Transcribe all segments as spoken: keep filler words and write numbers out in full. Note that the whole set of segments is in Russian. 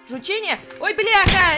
Жучение? Ой, бляха!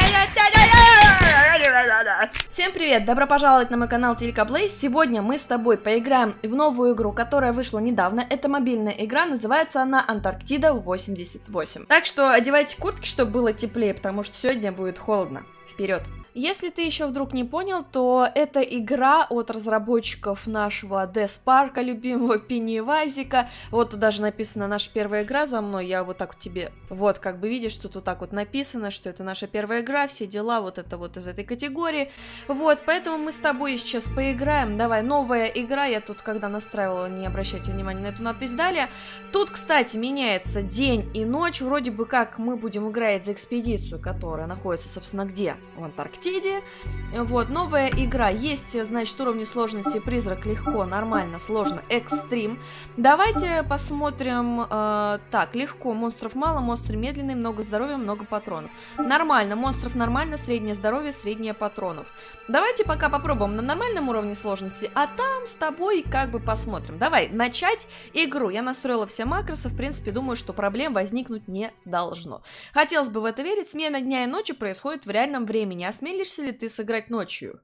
Всем привет! Добро пожаловать на мой канал Телькаплей. Сегодня мы с тобой поиграем в новую игру, которая вышла недавно. Это мобильная игра, называется она Антарктида восемьдесят восемь. Так что одевайте куртки, чтобы было теплее, потому что сегодня будет холодно. Вперед! Если ты еще вдруг не понял, то это игра от разработчиков нашего Деспарка, любимого Пеннивайзика. Вот тут даже написано «Наша первая игра» за мной. Я вот так вот тебе, вот как бы видишь, тут вот так вот написано, что это наша первая игра, все дела, вот это вот из этой категории. Вот, поэтому мы с тобой сейчас поиграем. Давай, новая игра, я тут когда настраивала, не обращайте внимания на эту надпись далее. Тут, кстати, меняется день и ночь. Вроде бы как мы будем играть за экспедицию, которая находится, собственно, где? В Антарктиде. Вот, новая игра. Есть, значит, уровни сложности призрак, легко, нормально, сложно, экстрим. Давайте посмотрим. Э, так, легко, монстров мало, монстры медленные, много здоровья, много патронов. Нормально, монстров нормально, среднее здоровье, среднее патронов. Давайте пока попробуем на нормальном уровне сложности, а там с тобой как бы посмотрим. Давай, начать игру. Я настроила все макросы, в принципе, думаю, что проблем возникнуть не должно. Хотелось бы в это верить. Смена дня и ночи происходит в реальном времени. Осмелишься ли ты сыграть ночью?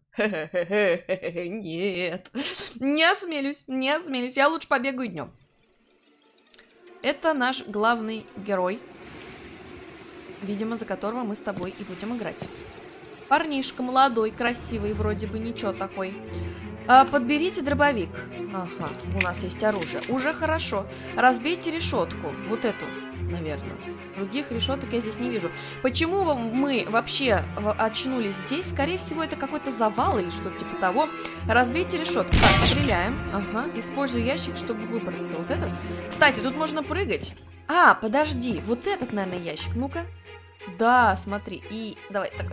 Нет. Не осмелюсь, не осмелюсь. Я лучше побегаю днем. Это наш главный герой, видимо, за которого мы с тобой и будем играть. Парнишка молодой, красивый, вроде бы ничего такой. А, подберите дробовик. Ага, у нас есть оружие. Уже хорошо. Разбейте решетку. Вот эту, наверное. Других решеток я здесь не вижу. Почему мы вообще очнулись здесь? Скорее всего, это какой-то завал или что-то типа того. Разбейте решетку. Так, стреляем. Ага. Использую ящик, чтобы выбраться. Вот этот. Кстати, тут можно прыгать. А, подожди. Вот этот, наверное, ящик. Ну-ка. Да, смотри. И давай так.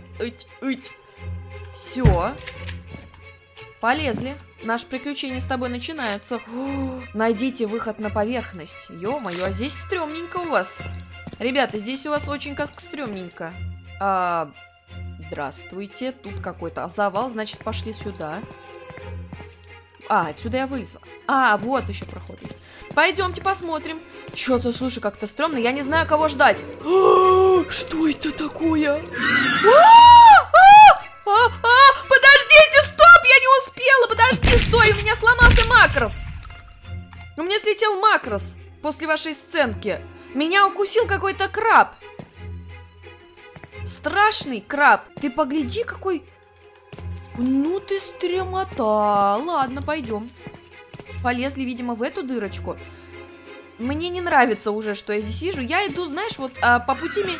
Все. Полезли. Наши приключения с тобой начинаются. О, найдите выход на поверхность. Ё-моё, а здесь стрёмненько у вас. Ребята, здесь у вас очень как стрёмненько. А, здравствуйте. Тут какой-то завал, значит, пошли сюда. А, отсюда я вылезла. А, вот еще проход есть. Пойдемте посмотрим. Чё-то, слушай, как-то стрёмно. Я не знаю, кого ждать. Что это такое? Подождите, стоп, я не успела. Подожди, стой, у меня сломался макрос. У меня слетел макрос после вашей сценки. Меня укусил какой-то краб. Страшный краб. Ты погляди, какой... Ну ты стрёмота. Ладно, пойдем. Полезли, видимо, в эту дырочку. Мне не нравится уже, что я здесь вижу. Я иду, знаешь, вот а, по пути ми...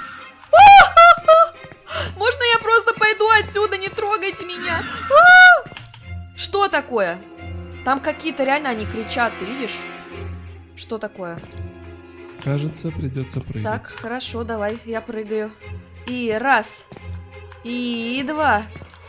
Можно я просто пойду отсюда? Не трогайте меня. Что такое? Там какие-то реально они кричат, ты видишь? Что такое? Кажется, придется прыгать. Так, хорошо, давай, я прыгаю. И раз. И два.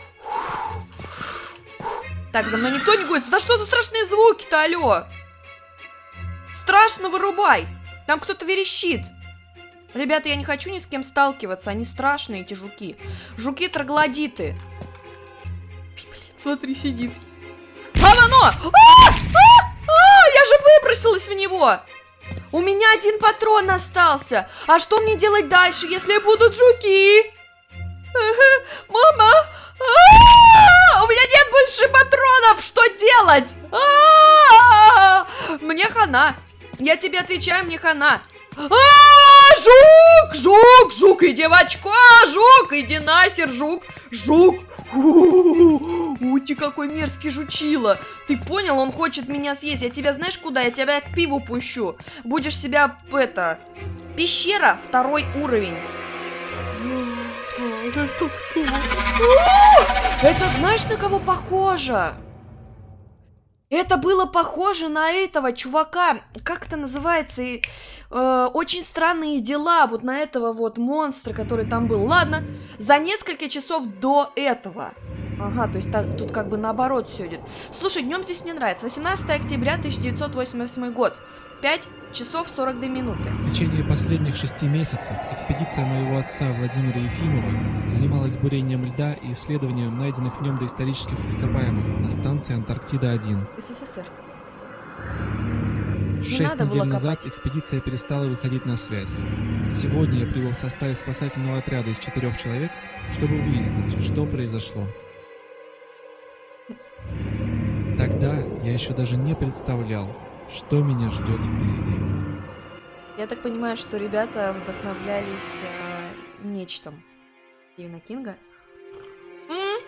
Так, за мной никто не гонится. Да что за страшные звуки-то, алло? Страшно, вырубай. Там кто-то верещит. Ребята, я не хочу ни с кем сталкиваться. Они страшные, эти жуки. Жуки-троглодиты. Блин, смотри, сидит. Говно! А! А! А! Я же выбросилась в него! У меня один патрон остался. А что мне делать дальше, если будут жуки? Мама! А-а-а! У меня нет больше патронов! Что делать? А-а-а! Мне хана. Я тебе отвечаю, мне хана. А-а-а! Жук! Жук! Жук, иди в очко! Жук! Иди нахер, жук! Жук! У, ты какой мерзкий жучила. Ты понял? Он хочет меня съесть. Я тебя знаешь куда? Я тебя к пиву пущу. Будешь себя, это... Пещера, второй уровень. Это кто? Это знаешь, на кого похоже? Это было похоже на этого чувака. Как это называется? Э, очень странные дела. Вот на этого вот монстра, который там был. Ладно, за несколько часов до этого. Ага, то есть так, тут как бы наоборот все идет. Слушай, днем здесь мне нравится. восемнадцатое октября тысяча девятьсот восемьдесят восьмой год. пять часов сорок две минуты. В течение последних шести месяцев экспедиция моего отца Владимира Ефимова занималась бурением льда и исследованием найденных в нем доисторических ископаемых на станции Антарктида один. СССР. Шесть надо недель было назад копать. экспедиция перестала выходить на связь. Сегодня я прибыл в составе спасательного отряда из четырех человек, чтобы выяснить, что произошло. Тогда я еще даже не представлял, что меня ждет впереди. Я так понимаю, что ребята вдохновлялись э, нечтом Стивена Кинга. М?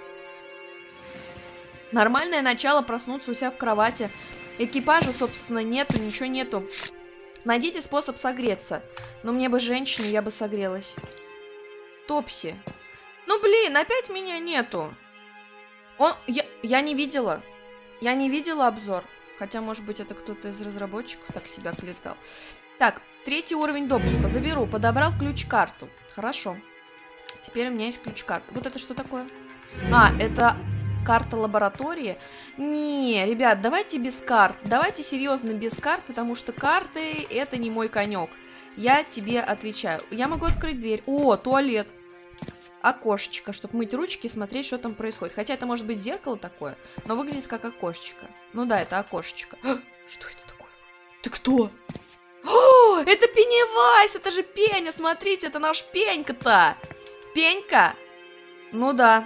Нормальное начало проснуться у себя в кровати. Экипажа, собственно, нету, ничего нету. Найдите способ согреться. Ну, мне бы женщину, я бы согрелась. Топси. Ну, блин, опять меня нету. Он... Я, я не видела. Я не видела обзор. Хотя, может быть, это кто-то из разработчиков так себя клетал. Так, третий уровень допуска. Заберу. Подобрал ключ-карту. Хорошо. Теперь у меня есть ключ-карта. Вот это что такое? А, это карта лаборатории. Не, ребят, давайте без карт. Давайте серьезно без карт, потому что карты это не мой конек. Я тебе отвечаю. Я могу открыть дверь. О, туалет. Окошечко, чтобы мыть ручки и смотреть, что там происходит. Хотя это может быть зеркало такое, но выглядит как окошечко. Ну да, это окошечко. Что это такое? Ты кто? О, это Пеннивайз, это же Пеня, смотрите, это наш Пенька-то. Пенька? Ну да.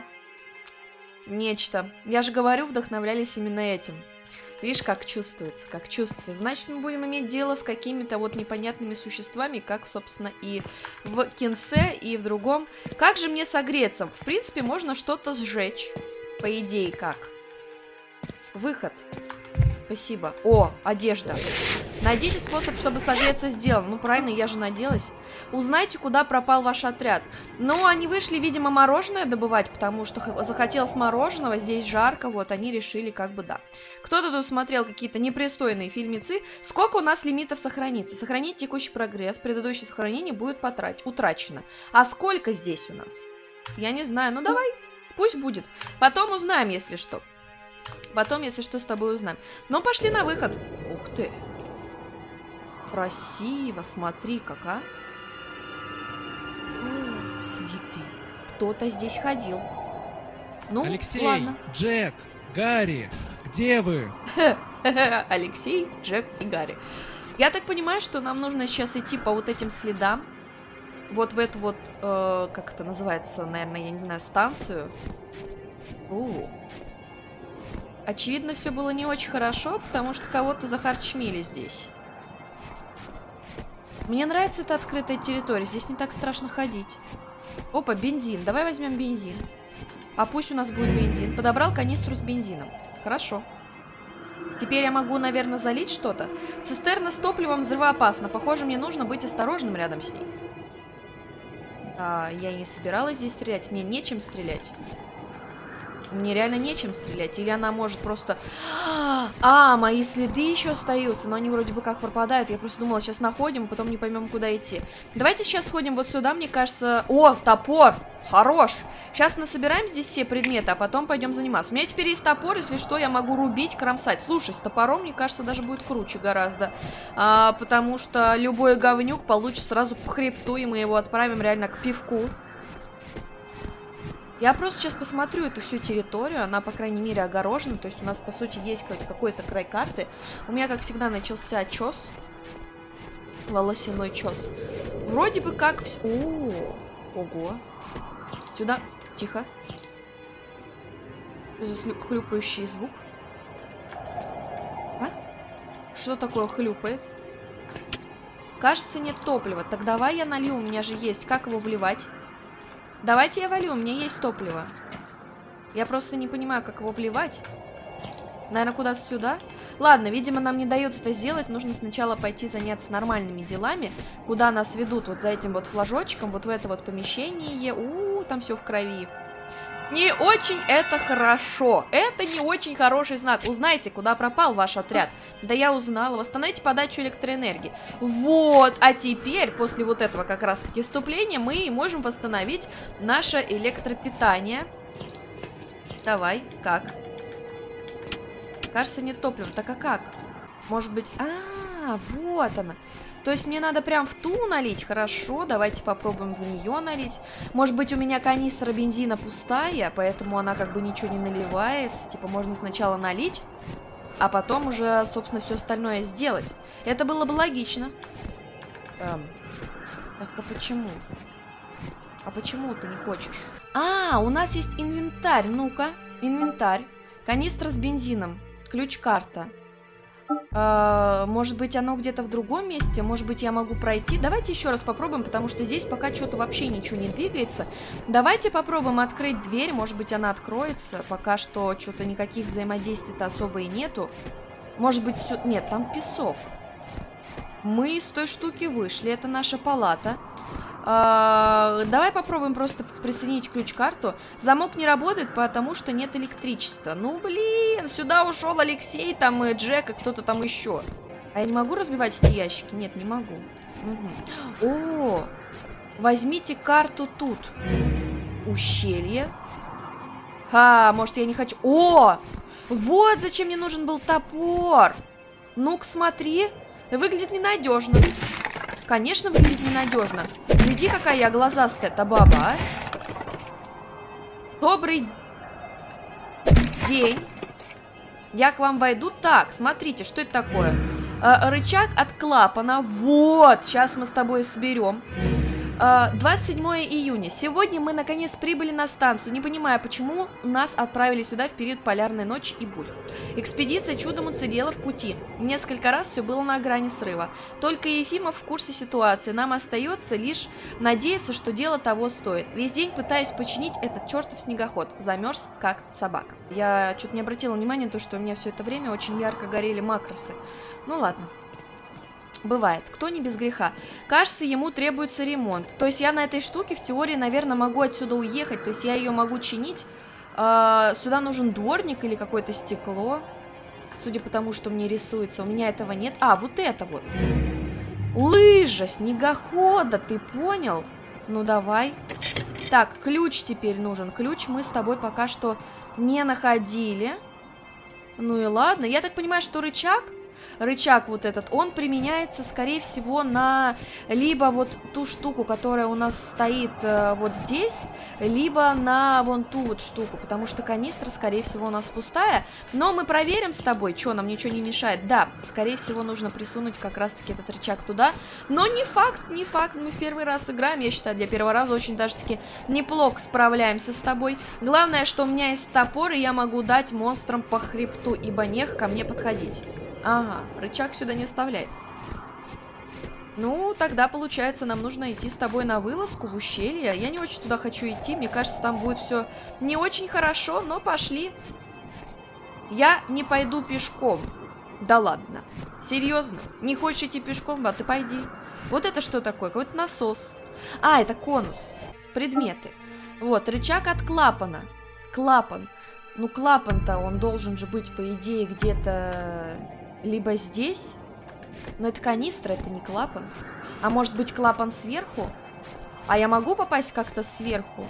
Нечто. Я же говорю, вдохновлялись именно этим. Видишь, как чувствуется, как чувствуется. Значит, мы будем иметь дело с какими-то вот непонятными существами, как, собственно, и в кинце, и в другом. Как же мне согреться? В принципе, можно что-то сжечь. По идее, как? Выход. Спасибо. О, одежда. Найдите способ, чтобы согреться, сделан. Ну, правильно, я же наделась. Узнайте, куда пропал ваш отряд. Ну, они вышли, видимо, мороженое добывать, потому что захотелось мороженого, здесь жарко, вот, они решили, как бы, да. Кто-то тут смотрел какие-то непристойные фильмецы. Сколько у нас лимитов сохранится? Сохранить текущий прогресс, предыдущее сохранение будет потрат... утрачено. А сколько здесь у нас? Я не знаю, ну давай, пусть будет. Потом узнаем, если что. Потом, если что, с тобой узнаем. Но пошли на выход. Ух ты. Красиво, смотри, какая. О, цветы. Кто-то здесь ходил. Ну, Алексей, ладно. Джек, Гарри, где вы? Алексей, Джек и Гарри. Я так понимаю, что нам нужно сейчас идти по вот этим следам. Вот в эту вот, э, как это называется, наверное, я не знаю, станцию. О. Очевидно, все было не очень хорошо, потому что кого-то захарчмили здесь. Мне нравится эта открытая территория, здесь не так страшно ходить. Опа, бензин, давай возьмем бензин. А пусть у нас будет бензин. Подобрал канистру с бензином. Хорошо. Теперь я могу, наверное, залить что-то. Цистерна с топливом взрывоопасна. Похоже, мне нужно быть осторожным рядом с ней. А, я не собиралась здесь стрелять, мне нечем стрелять. Мне реально нечем стрелять. Или она может просто... А, мои следы еще остаются, но они вроде бы как пропадают. Я просто думала, сейчас находим, потом не поймем, куда идти. Давайте сейчас сходим вот сюда, мне кажется... О, топор! Хорош! Сейчас насобираем здесь все предметы, а потом пойдем заниматься. У меня теперь есть топор, если что, я могу рубить, кромсать. Слушай, с топором, мне кажется, даже будет круче гораздо. А, потому что любой говнюк получит сразу по хребту, и мы его отправим реально к пивку. Я просто сейчас посмотрю эту всю территорию, она, по крайней мере, огорожена, то есть у нас, по сути, есть какой-то край карты. У меня, как всегда, начался чес, волосяной чес. Вроде бы как все... О, ого. Сюда, тихо. Что за хлюпающий звук? А? Что такое хлюпает? Кажется, нет топлива. Так давай я налью, у меня же есть. Как его вливать? Давайте я валю, у меня есть топливо. Я просто не понимаю, как его вливать. Наверное, куда-то сюда. Ладно, видимо, нам не дают это сделать. Нужно сначала пойти заняться нормальными делами. Куда нас ведут? Вот за этим вот флажочком, вот в это вот помещение. У-у-у, там все в крови. Не очень это хорошо. Это не очень хороший знак. Узнайте, куда пропал ваш отряд. Да я узнала. Восстановите подачу электроэнергии. Вот. А теперь, после вот этого как раз-таки вступления, мы можем восстановить наше электропитание. Давай. Как? Кажется, нет топлива. Так а как? Может быть... А, вот она. То есть мне надо прям в ту налить? Хорошо, давайте попробуем в нее налить. Может быть, у меня канистра бензина пустая, поэтому она как бы ничего не наливается. Типа можно сначала налить. а потом уже, собственно, все остальное сделать. Это было бы логично. Эм, так, а почему? А почему ты не хочешь? А, у нас есть инвентарь. Ну-ка, инвентарь. Канистра с бензином. Ключ-карта. А, может быть, оно где-то в другом месте? Может быть, я могу пройти? Давайте еще раз попробуем, потому что здесь пока что-то вообще ничего не двигается. Давайте попробуем открыть дверь. Может быть, она откроется. Пока что что-то никаких взаимодействий-то особо и нету. Может быть, все... Нет, там песок. Мы с той штуки вышли. Это наша палата. А, давай попробуем просто присоединить ключ-карту. Замок не работает, потому что нет электричества. Ну, блин, сюда ушел Алексей, там и Джек, и кто-то там еще. А я не могу разбивать эти ящики? Нет, не могу. Угу. О, возьмите карту тут. Ущелье. А, может, я не хочу... О, вот зачем мне нужен был топор. Ну-ка, смотри. Выглядит ненадежно. Конечно, выглядит ненадежно. Гляди, какая я глазастая-то баба, а. Добрый день. Я к вам войду. Так, смотрите, что это такое? Э, рычаг от клапана. Вот, сейчас мы с тобой соберем. двадцать седьмое июня. Сегодня мы наконец прибыли на станцию. Не понимаю, почему нас отправили сюда в период полярной ночи и бурь. Экспедиция чудом уцелела в пути. Несколько раз все было на грани срыва. Только Ефимов в курсе ситуации. Нам остается лишь надеяться, что дело того стоит. Весь день пытаюсь починить этот чертов снегоход. Замерз, как собака. Я что-то не обратила внимания на то, что у меня все это время очень ярко горели макросы. Ну ладно. Бывает. Кто не без греха. Кажется, ему требуется ремонт. То есть я на этой штуке в теории, наверное, могу отсюда уехать. То есть я ее могу чинить. А, сюда нужен дворник или какое-то стекло. Судя по тому, что мне рисуется. У меня этого нет. А, вот это вот. Лыжа снегохода, ты понял? Ну, давай. Так, ключ теперь нужен. Ключ мы с тобой пока что не находили. Ну и ладно. Я так понимаю, что рычаг... Рычаг вот этот, он применяется, скорее всего, на либо вот ту штуку, которая у нас стоит э, вот здесь, либо на вон ту вот штуку, потому что канистра, скорее всего, у нас пустая. Но мы проверим с тобой, что нам ничего не мешает. Да, скорее всего, нужно присунуть как раз-таки этот рычаг туда. Но не факт, не факт, мы в первый раз играем, я считаю, для первого раза очень даже-таки неплохо справляемся с тобой. Главное, что у меня есть топор, и я могу дать монстрам по хребту, ибо нех ко мне подходить. Ага, рычаг сюда не вставляется. Ну, тогда, получается, нам нужно идти с тобой на вылазку в ущелье. Я не очень туда хочу идти. Мне кажется, там будет все не очень хорошо, но пошли. Я не пойду пешком. Да ладно. Серьезно? Не хочешь идти пешком? А ты пойди. Вот это что такое? Какой-то насос. А, это конус. Предметы. Вот, рычаг от клапана. Клапан. Ну, клапан-то, он должен же быть, по идее, где-то... Либо здесь. Но это канистра, это не клапан. А может быть клапан сверху? А я могу попасть как-то сверху?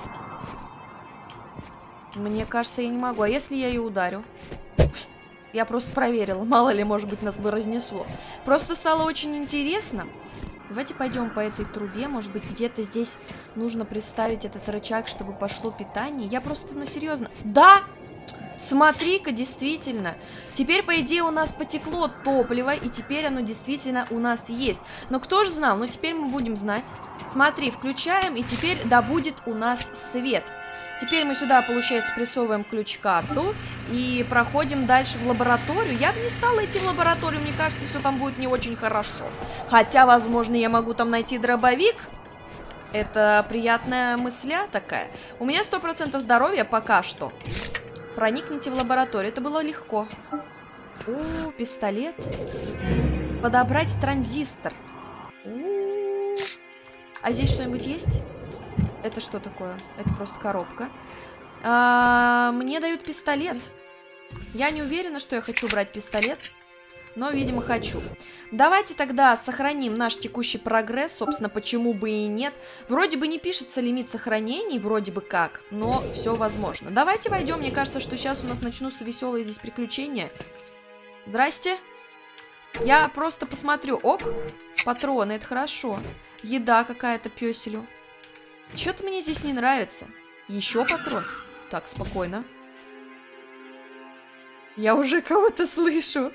Мне кажется, я не могу. А если я ее ударю? Я просто проверила. Мало ли, может быть, нас бы разнесло. Просто стало очень интересно. Давайте пойдем по этой трубе. Может быть, где-то здесь нужно приставить этот рычаг, чтобы пошло питание. Я просто, ну, серьезно. Да! Смотри-ка, действительно. Теперь, по идее, у нас потекло топливо, и теперь оно действительно у нас есть. Но кто же знал? Ну, теперь мы будем знать. Смотри, включаем, и теперь да будет у нас свет. Теперь мы сюда, получается, прессовываем ключ-карту и проходим дальше в лабораторию. Я бы не стала идти в лабораторию, мне кажется, все там будет не очень хорошо. Хотя, возможно, я могу там найти дробовик. Это приятная мысля такая. У меня сто процентов здоровья пока что. Проникните в лабораторию. Это было легко. О, пистолет. Подобрать транзистор. О-о-о. А здесь что-нибудь есть? Это что такое? Это просто коробка. А, мне дают пистолет. Я не уверена, что я хочу брать пистолет. Но, видимо, хочу. Давайте тогда сохраним наш текущий прогресс. Собственно, почему бы и нет. Вроде бы не пишется лимит сохранений, вроде бы как, но все возможно. Давайте войдем. Мне кажется, что сейчас у нас начнутся веселые здесь приключения. Здрасте. Я просто посмотрю. Оп, патроны, это хорошо. Еда какая-то пёселю. Что-то мне здесь не нравится. Еще патрон. Так, спокойно. Я уже кого-то слышу.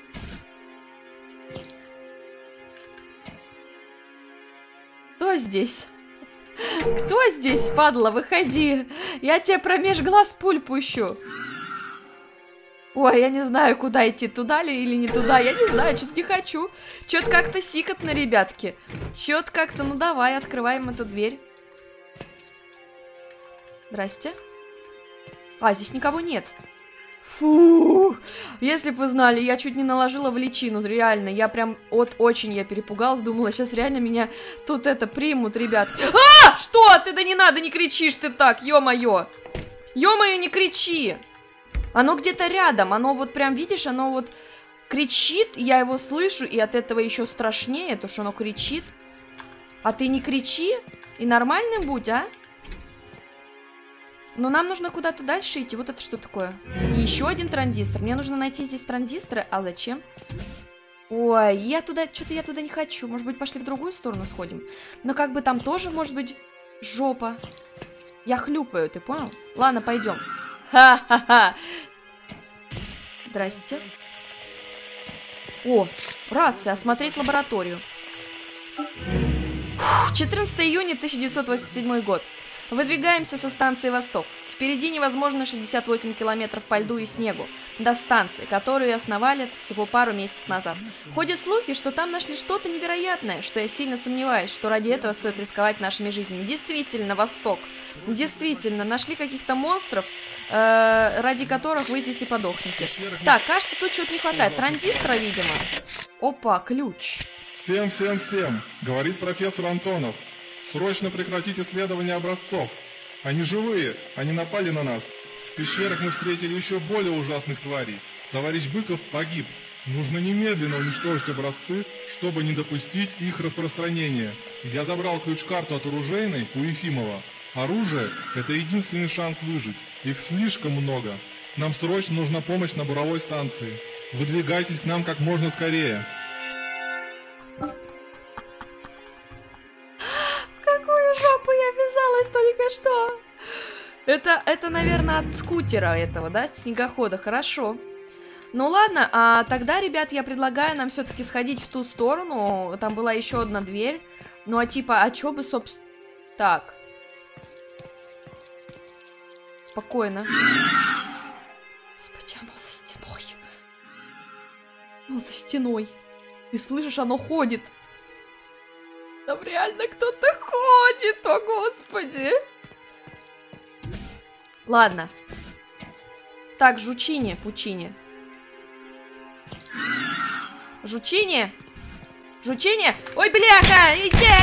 Кто здесь? Кто здесь, падла? Выходи. Я тебе промеж глаз пуль пущу. Ой, я не знаю, куда идти, туда ли или не туда. Я не знаю, что-то не хочу. Что-то как-то сикотно, ребятки. Что-то как-то, ну давай, открываем эту дверь. Здрасте. А, здесь никого нет. Фу, если бы вы знали, я чуть не наложила в личину, реально, я прям от очень я перепугалась, думала, сейчас реально меня тут это примут, ребятки. А, что ты, да не надо, не кричишь ты так, ё-моё, ё-моё, не кричи, оно где-то рядом, оно вот прям, видишь, оно вот кричит, я его слышу, и от этого еще страшнее, то, что оно кричит, а ты не кричи и нормальным будь, а? Но нам нужно куда-то дальше идти. Вот это что такое? И еще один транзистор. Мне нужно найти здесь транзисторы. А зачем? Ой, я туда... Что-то я туда не хочу. Может быть, пошли в другую сторону сходим? Но как бы там тоже, может быть, жопа. Я хлюпаю, ты понял? Ладно, пойдем. Ха-ха-ха. Здрасте. О, рация. Осмотреть лабораторию. четырнадцатого июня тысяча девятьсот восемьдесят седьмой год. Выдвигаемся со станции «Восток». Впереди невозможно шестьдесят восемь километров по льду и снегу до станции, которую основали всего пару месяцев назад. Ходят слухи, что там нашли что-то невероятное, что я сильно сомневаюсь, что ради этого стоит рисковать нашими жизнями. Действительно, Восток. Действительно, нашли каких-то монстров, э, ради которых вы здесь и подохнете. Так, кажется, тут что-то не хватает. Транзистора, видимо. Опа, ключ. Всем, всем, всем, говорит профессор Антонов. Срочно прекратить исследование образцов. Они живые, они напали на нас. В пещерах мы встретили еще более ужасных тварей. Товарищ Быков погиб. Нужно немедленно уничтожить образцы, чтобы не допустить их распространения. Я забрал ключ-карту от оружейной у Ефимова. Оружие – это единственный шанс выжить. Их слишком много. Нам срочно нужна помощь на буровой станции. Выдвигайтесь к нам как можно скорее. Я вязалась только что. Это, это, наверное, от скутера этого, да, снегохода. Хорошо. Ну ладно, а тогда, ребят, я предлагаю нам все-таки сходить в ту сторону. Там была еще одна дверь. Ну а типа, а чё бы, собственно... Так. Спокойно. Господи, оно за стеной. Оно за стеной. Ты слышишь, оно ходит. Там реально кто-то ходит, о господи. Ладно. Так, Жучине, Пучине. Жучине? Жучине? Ой, бляха!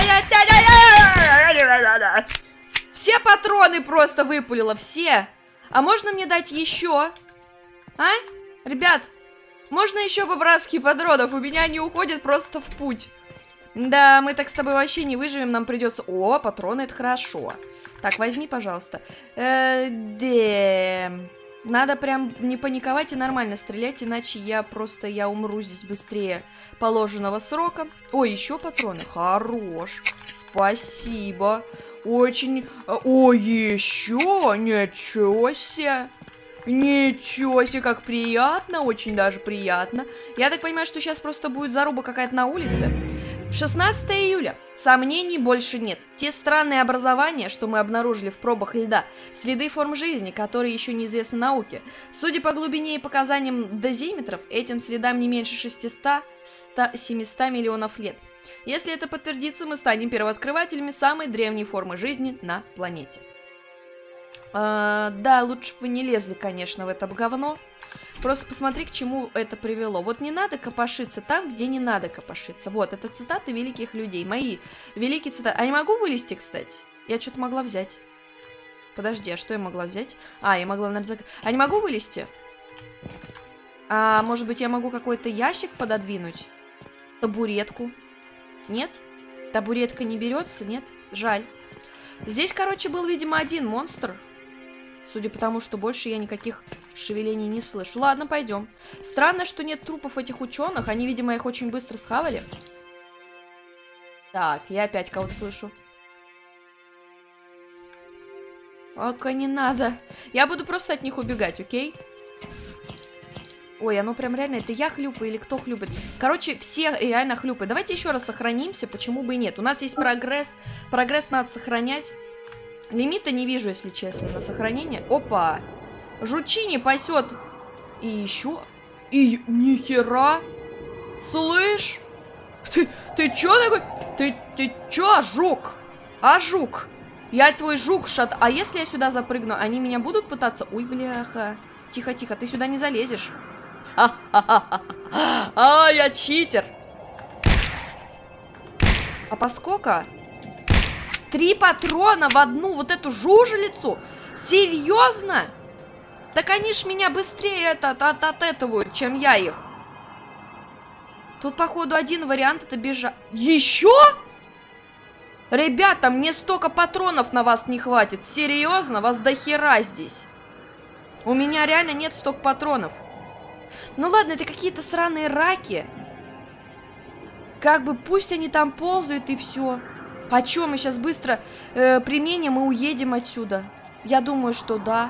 Все патроны просто выпулила, все. А можно мне дать еще? А? Ребят, можно еще по-братски патронов? У меня они уходят просто в путь. Да, мы так с тобой вообще не выживем, нам придется... О, патроны, это хорошо. Так, возьми, пожалуйста. Э, да. Надо прям не паниковать и нормально стрелять, иначе я просто, я умру здесь быстрее положенного срока. Ой, еще патроны. Хорош. Спасибо. Очень... Ой, еще? Ничего себе. Ничего себе, как приятно, очень даже приятно. Я так понимаю, что сейчас просто будет заруба какая-то на улице. шестнадцатого июля. Сомнений больше нет. Те странные образования, что мы обнаружили в пробах льда, следы форм жизни, которые еще неизвестны науке. Судя по глубине и показаниям дозиметров, этим следам не меньше шестисот-семисот миллионов лет. Если это подтвердится, мы станем первооткрывателями самой древней формы жизни на планете. А, да, лучше бы вы не лезли, конечно, в это говно. Просто посмотри, к чему это привело. Вот не надо копошиться там, где не надо копошиться. Вот, это цитаты великих людей. Мои великие цитаты. А я могу вылезти, кстати? Я что-то могла взять. Подожди, а что я могла взять? А, я могла, наверное... А не могу вылезти? А, может быть, я могу какой-то ящик пододвинуть? Табуретку? Нет? Табуретка не берется? Нет? Жаль. Здесь, короче, был, видимо, один монстр. Судя по тому, что больше я никаких шевелений не слышу. Ладно, пойдем. Странно, что нет трупов этих ученых. Они, видимо, их очень быстро схавали. Так, я опять кого-то слышу. Ока, не надо. Я буду просто от них убегать, окей? Ой, оно прям реально, это я хлюпаю или кто хлюпает? Короче, все реально хлюпают. Давайте еще раз сохранимся, почему бы и нет. У нас есть прогресс. Прогресс надо сохранять. Лимита не вижу, если честно, на сохранение. Опа! Жучини пасет. И еще... И нихера! Слышь? Ты, ты чё такой? Ты, ты чё, жук? А, жук? Я твой жук, шат... А если я сюда запрыгну, они меня будут пытаться... Ой, бляха. Тихо, тихо, ты сюда не залезешь. А, я читер. А поскольку? Три патрона в одну вот эту жужелицу? Серьезно? Так они ж меня быстрее от, от, от, от этого, чем я их. Тут, походу, один вариант это бежать. Еще? Ребята, мне столько патронов на вас не хватит. Серьезно? Вас до хера здесь. У меня реально нет столько патронов. Ну ладно, это какие-то сраные раки. Как бы пусть они там ползают и все. А чё, мы сейчас быстро э, применим и уедем отсюда? Я думаю, что да.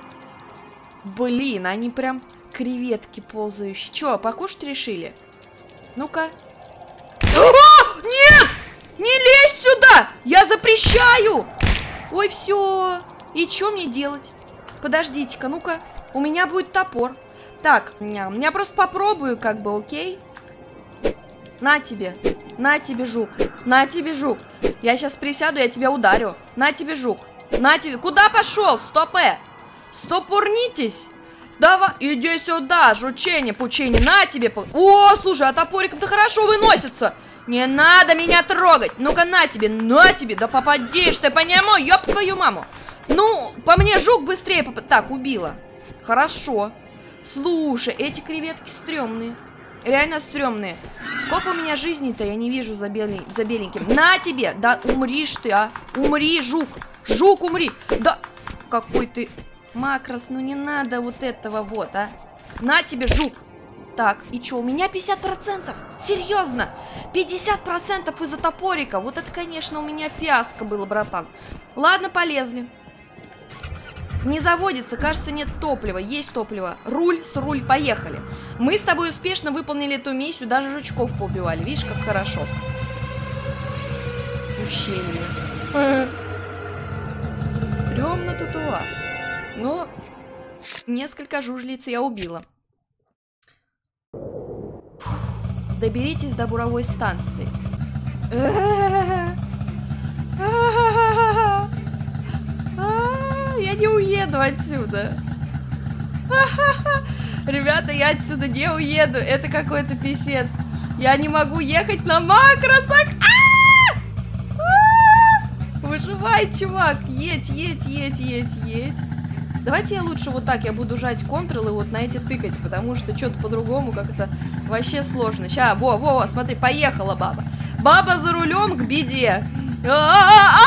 Блин, они прям креветки ползающие. Чё, покушать решили? Ну-ка. А! Нет! Не лезь сюда! Я запрещаю! Ой, все. И что мне делать? Подождите-ка, ну-ка. У меня будет топор. Так, я просто попробую, как бы, окей? На тебе. На тебе, жук. На тебе, жук. Я сейчас присяду, я тебя ударю. На тебе, жук. На тебе. Куда пошел? Стопэ. Стопурнитесь. Давай, иди сюда, жучение, пучение. На тебе. О, слушай, а топориком-то хорошо выносится. Не надо меня трогать. Ну-ка, на тебе, на тебе. Да попадешь ты по нему, ёб твою маму. Ну, по мне жук быстрее поп... Так, убила. Хорошо. Слушай, эти креветки стрёмные. Реально стрёмные. Сколько у меня жизни-то, я не вижу за, белень... за беленьким. На тебе. Да умришь ты, а. Умри, жук. Жук, умри. Да, какой ты макрос. Ну не надо вот этого вот, а. На тебе, жук. Так, и чё, у меня пятьдесят процентов? Серьезно? пятьдесят процентов из-за топорика. Вот это, конечно, у меня фиаско было, братан. Ладно, полезли. Не заводится, кажется, нет топлива. Есть топливо. Руль с руль, поехали. Мы с тобой успешно выполнили эту миссию. Даже жучков поубивали. Видишь, как хорошо. Ущелье. Стрёмно тут у вас. Ну, несколько жужелиц я убила. Доберитесь до буровой станции. Я не уеду отсюда. Ребята, я отсюда не уеду. Это какой-то писец. Я не могу ехать на макросах. Выживай, чувак. Едь, едь, едь, едь, едь. Давайте я лучше вот так, я буду жать Ctrl и вот на эти тыкать, потому что что-то по-другому как-то вообще сложно. Ща, во, во, во, смотри, поехала баба. Баба за рулем к беде. А-а-а!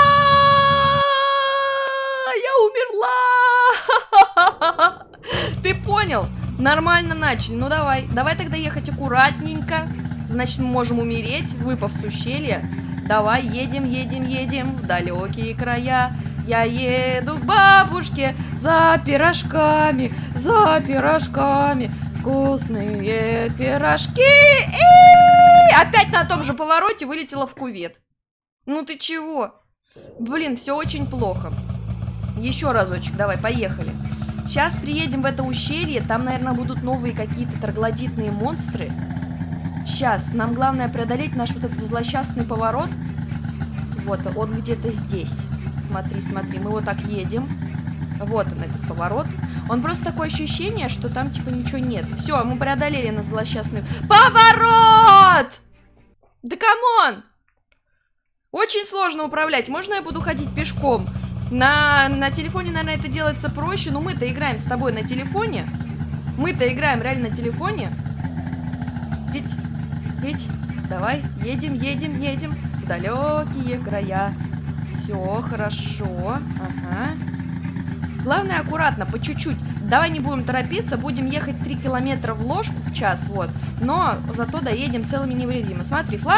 Я умерла! Ты понял? Нормально начали. Ну давай, давай тогда ехать аккуратненько. Значит, мы можем умереть, выпав с ущелья. Давай, едем, едем, едем в далекие края. Я еду к бабушке за пирожками, за пирожками. Вкусные пирожки. И опять на том же повороте вылетела в кювет. Ну ты чего? Блин, все очень плохо. Еще разочек, давай, поехали. Сейчас приедем в это ущелье. Там, наверное, будут новые какие-то троглодитные монстры. Сейчас, нам главное преодолеть наш вот этот злосчастный поворот. Вот, он где-то здесь. Смотри, смотри, мы вот так едем. Вот он, этот поворот. Он просто такое ощущение, что там типа ничего нет. Все, мы преодолели на злосчастный поворот! Да камон! Очень сложно управлять. Можно я буду ходить пешком? На, на телефоне, наверное, это делается проще. Но мы-то играем с тобой на телефоне. Мы-то играем реально на телефоне. Ведь, ведь, давай, едем, едем, едем в далекие края. Все, хорошо. Ага. Главное, аккуратно, по чуть-чуть. Давай не будем торопиться, будем ехать три километра в ложку в час, вот. Но зато доедем целыми невредимыми. Смотри, фла...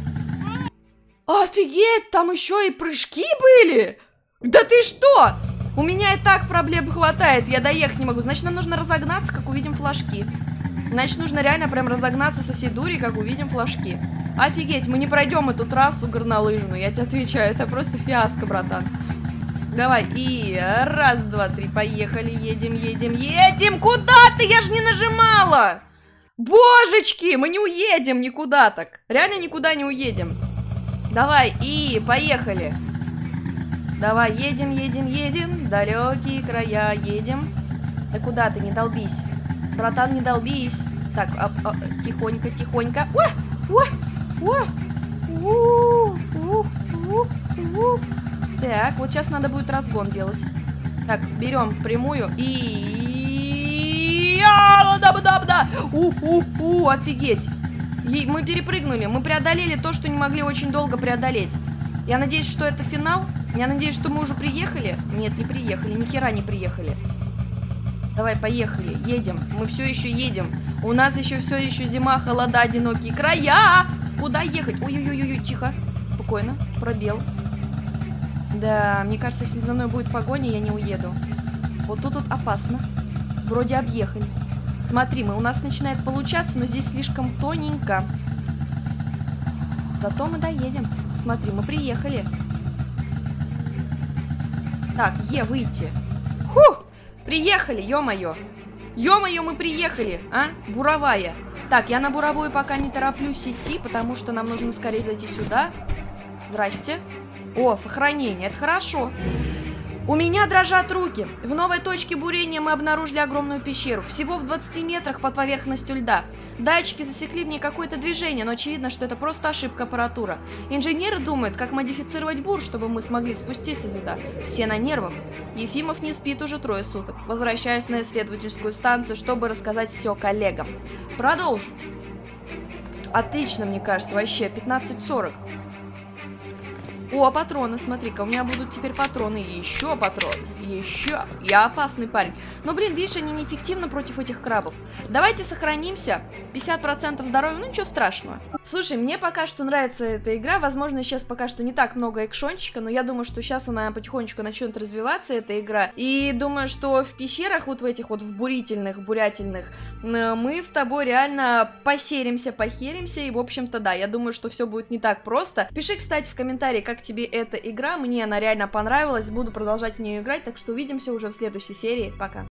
Офигеть, там еще и прыжки были! Да ты что? У меня и так проблем хватает, я доехать не могу. Значит, нам нужно разогнаться, как увидим флажки. Значит, нужно реально прям разогнаться со всей дури, как увидим флажки. Офигеть, мы не пройдем эту трассу горнолыжную, я тебе отвечаю, это просто фиаско, братан. Давай, и раз, два, три, поехали, едем, едем, едем. Куда ты? Я же не нажимала. Божечки, мы не уедем никуда так. Реально никуда не уедем. Давай, и поехали. Давай, едем, едем, едем. Далекие края, едем. Да куда ты, не долбись. Братан, не долбись. Так, а, а, тихонько, тихонько. О, о, о. У, у, у, у. Так, вот сейчас надо будет разгон делать. Так, берем прямую и... Да-да-да! У-у-у, офигеть! И мы перепрыгнули, мы преодолели то, что не могли очень долго преодолеть. Я надеюсь, что это финал. Я надеюсь, что мы уже приехали. Нет, не приехали, ни хера не приехали. Давай, поехали, едем. Мы все еще едем. У нас еще все еще зима, холода, одинокие края. Куда ехать? Ой-ой-ой, тихо, спокойно, пробел. Да, мне кажется, если за мной будет погоня, я не уеду. Вот тут вот опасно. Вроде объехали. Смотри, мы, у нас начинает получаться, но здесь слишком тоненько. Зато мы доедем. Смотри, мы приехали. Так, Е, выйти. Фух! Приехали, ё-моё. Ё-моё, мы приехали, а? Буровая. Так, я на буровую пока не тороплюсь идти, потому что нам нужно скорее зайти сюда. Здрасте. О, сохранение, это хорошо. У меня дрожат руки. В новой точке бурения мы обнаружили огромную пещеру. Всего в двадцати метрах под поверхностью льда. Датчики засекли в ней какое-то движение, но очевидно, что это просто ошибка аппаратуры. Инженеры думают, как модифицировать бур, чтобы мы смогли спуститься туда. Все на нервах. Ефимов не спит уже трое суток. Возвращаюсь на исследовательскую станцию, чтобы рассказать все коллегам. Продолжить. Отлично, мне кажется, вообще пятнадцать сорок. О, патроны, смотри-ка, у меня будут теперь патроны. Еще патроны, еще. Я опасный парень. Но, блин, видишь, они неэффективны против этих крабов. Давайте сохранимся. пятьдесят процентов здоровья, ну ничего страшного. Слушай, мне пока что нравится эта игра. Возможно, сейчас пока что не так много экшончика, но я думаю, что сейчас она потихонечку начнет развиваться, эта игра. И думаю, что в пещерах, вот в этих вот, в бурительных, бурятельных, мы с тобой реально посеримся, похеримся. И, в общем-то, да, я думаю, что все будет не так просто. Пиши, кстати, в комментарии, как тебе эта игра. Мне она реально понравилась. Буду продолжать в нее играть, так что увидимся уже в следующей серии. Пока.